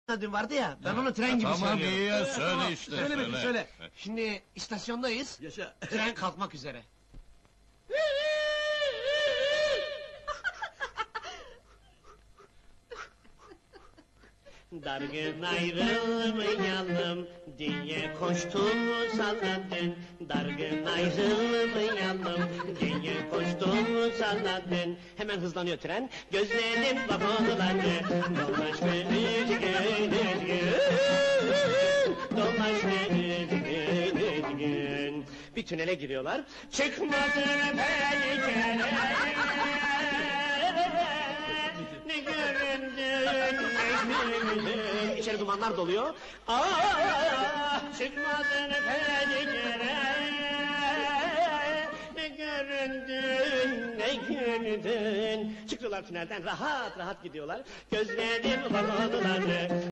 dün vardı ya, ben onu tren gibi Tamam söylüyorum. iyi ya, söyle işte, Söyle bakayım, söyle. söyle. Şimdi istasyondayız, Yaşa. tren kalkmak üzere. Dargın ayrılmayalım diye koştum salladın. Dargın ayrılmayalım diye koştum salladın. Hemen hızlanıyor tren, gözlerim vapurlandı. Dolaş düzgün düzgün, dolaş düzgün. Bir tünele giriyorlar, çıkmadın pencere. Ne göründün, ne göründün. İçeri dumanlar doluyor. Çıkmadın pencere. Ne göründün, ne göründün. Çıkıyorlar tünelden, rahat rahat gidiyorlar. Gözlerim vapurlandı.